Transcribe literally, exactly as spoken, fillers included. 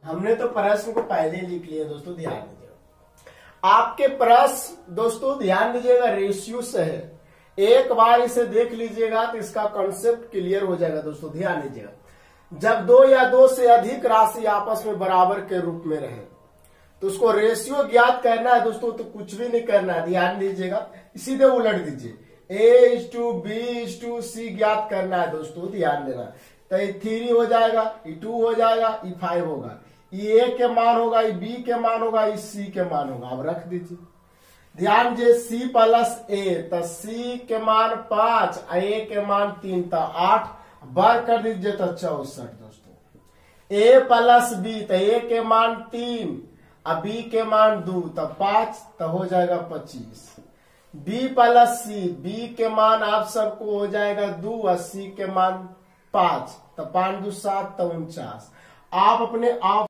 हमने तो प्रश्न को पहले ही लिख लिया दोस्तों, ध्यान दीजिएगा। आपके प्रश्न दोस्तों ध्यान दीजिएगा रेशियो से है, एक बार इसे देख लीजिएगा तो इसका कॉन्सेप्ट क्लियर हो जाएगा दोस्तों। ध्यान दीजिएगा, जब दो या दो से अधिक राशि आपस में बराबर के रूप में रहे तो उसको रेशियो ज्ञात करना है दोस्तों, तो कुछ भी नहीं करना है। ध्यान दीजिएगा, सीधे उलट दीजिए, A is to B is to C ज्ञात करना है दोस्तों। ध्यान देना, तो ये थ्री हो जाएगा, ये टू हो जाएगा, ये फाइव होगा, ये ए के मान होगा, ये बी के मान होगा, ये सी के मान होगा। अब रख दीजिए, ध्यान दीजिए, सी प्लस ए, तो सी के मान पांच, ए के मान तीन, तो आठ, बार कर दीजिए तो चौसठ दोस्तों। ए प्लस बी, तो ए के मान तीन, अब बी के मान दो, तो पांच, तो हो जाएगा पच्चीस। बी प्लस सी, बी के मान आप सबको हो जाएगा दो, और सी के मान पांच, तो पांच दो सात, तो उनचास। आप अपने आप